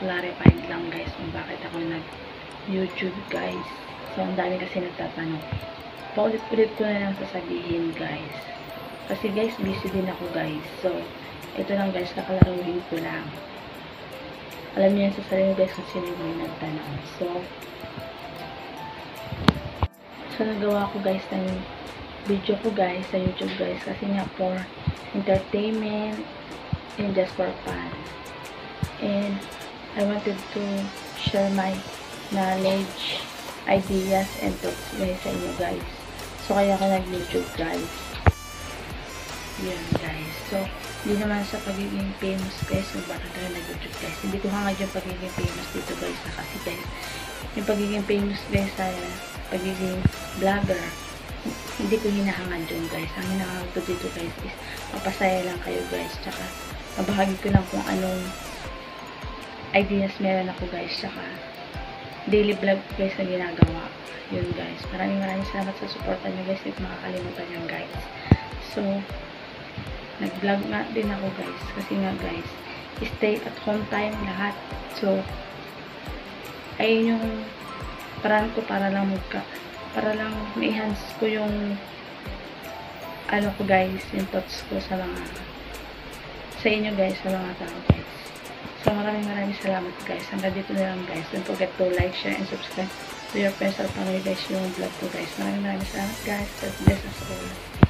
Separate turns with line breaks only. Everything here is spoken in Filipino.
clarified lang guys kung bakit ako nag-YouTube guys. So, ang dami kasi nagtatanong. Paulit-ulit ko na lang sasabihin guys. Kasi guys, busy din ako guys. So, ito lang guys, kakalaruhin ko lang. Alam niyo yan sa sarili guys kung sino yung nagtanong. So, nagawa ko guys ng video ko guys sa YouTube guys. Kasi nga for entertainment and just for fun. And I wanted to share my knowledge, ideas, and thoughts guys sa inyo guys. So, kaya ako nag-YouTube guys. Yan guys. So, hindi naman sa pagiging famous guys kung bakit tayo nag-YouTube guys. Hindi ko hangad yung pagiging famous dito guys na kasi guys. Yung pagiging famous guys sa pagiging vlogger, hindi ko hinahangad yun guys. Ang hinahangad ko dito guys is mapasaya lang kayo guys. Tsaka, mabahagi ko lang kung anong ideas meron ako guys. Tsaka, daily vlog guys na ginagawa. Yun guys. Maraming salamat sa supportan nyo guys. Hindi ko makakalimutan yun guys. So, nag-vlog nga din ako guys. Kasi nga guys, stay at home time lahat. So, ayun yung paraan ko para lang ma-enhance ko yung ano ko guys, yung thoughts ko sa inyo guys, sa mga tao guys. So, maraming salamat guys. Hanggang dito na lang guys. Don't forget to like, share, and subscribe to your friends at family guys yung vlog ko guys. Maraming salamat guys. God bless us all.